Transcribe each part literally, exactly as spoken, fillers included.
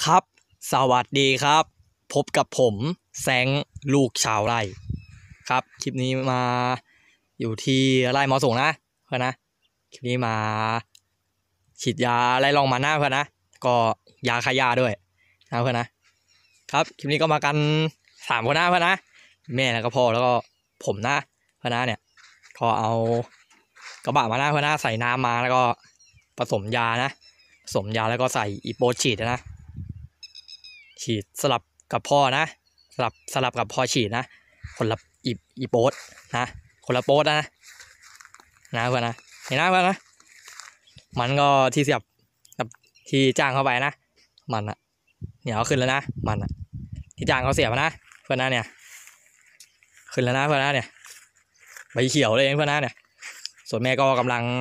ครับสวัสดีครับพบกับผมแซงลูกชาวไร่ครับคลิปนี้มาอยู่ที่ไร่มอส่งนะเพื่อนนะคลิปนี้มาฉีดยาไล่ลองมาหน้าเพื่อนนะก็ยาฆ่าหญ้าด้วยนะเพื่อนนะครับคลิปนี้ก็มากันสามคนนะเพื่อนนะแม่แล้วก็พ่อแล้วก็ผมนะเพื่อนนะเนี่ยก็เอากระบะมาหน้าเพื่อนนะใส่น้ำมาแล้วก็ผสมยานะผสมยาแล้วก็ใส่อีโปฉีดนะฉีดสลับกับพ่อนะสลับสลับกับพ่อฉีดนะคนละอีอีโปสนะคนละโปสนะนะเพื่อนนะเห็นนะเพื่อนนะมันก็ที่เสียบที่จ้างเข้าไปนะมันอะเนี่ยเอาขึ้นแล้วนะมันอะที่จ้างเขาเสียบนะเพื่อนนะเนี่ยขึ้นแล้วนะเพื่อนนะเนี่ยใบเขียวเลยเองเพื่อนนะเนี่ยส่วนแม่ก็กำลัง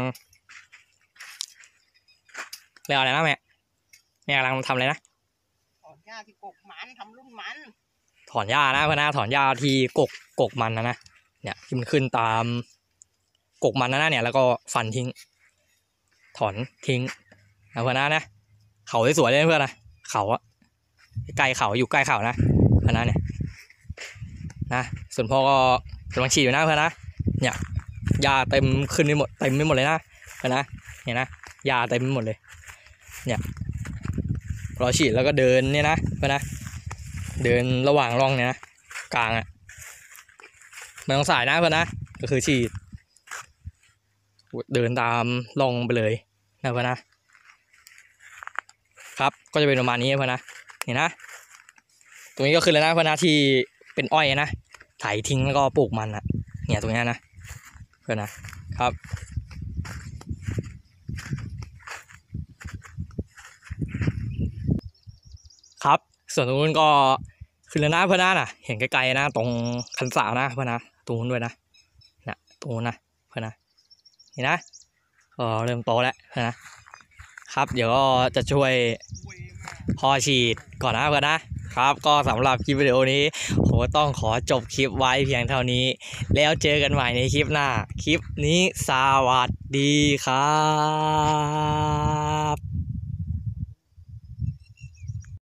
เรียกอะไรนะแม่แม่กำลังทำอะไรนะถอนหญ้าที่กกมันทำรุ่นมันถอนหญ้านะเพื่อนนะถอนหญ้าที่กกกกมันนะนะเนี่ยที่มันขึ้นตามกกมันนะนะเนี่ยแล้วก็ฟันทิ้งถอนทิ้งนะเพื่อนนะนะเขาสวยๆเลยเพื่อนนะเขาอะใกล้เขาอยู่ใกล้เขานะเพื่อนนะเนี่ยนะส่วนพ่อก็กำลังฉีดอยู่นะเพื่อนนะเนี่ยหญ้าเต็มขึ้นไปหมดเต็มไปหมดเลยนะเพื่อนนะเนี่ยนะหญ้าเต็มไปหมดเลยเนี่ยเราฉีดแล้วก็เดินเนี่ยนะเพื่อนนะเดินระหว่างร่องเนี่ยนะกลางอ่ะไม่ต้องสายนะเพื่อนนะก็คือฉีดเดินตามร่องไปเลยนะเพื่อนนะครับก็จะเป็นประมาณนี้เพื่อนนะเห็นนะตรงนี้ก็คือเลยนะเพื่อนนะที่เป็นอ้อยนะไถทิ้งแล้วก็ปลูกมันอ่ะเนี่ยตรงนี้นะเพื่อนนะครับครับส่วนตรงนู้นก็คือเลยนะเพื่อนนะน่ะเห็นไกลๆนะตรงคันสานะเพื่อนนะตรงนู้นด้วยนะนะตรงนู้นนะเพื่อนนะเห็นนะก็เริ่มโตแล้วเพื่อนนะครับเดี๋ยวก็จะช่วยพอฉีดก่อนนะเพื่อนนะครับก็สำหรับคลิปวิดีโอนี้ผมก็ต้องขอจบคลิปไว้เพียงเท่านี้แล้วเจอกันใหม่ในคลิปหน้าคลิปนี้สวัสดีครับ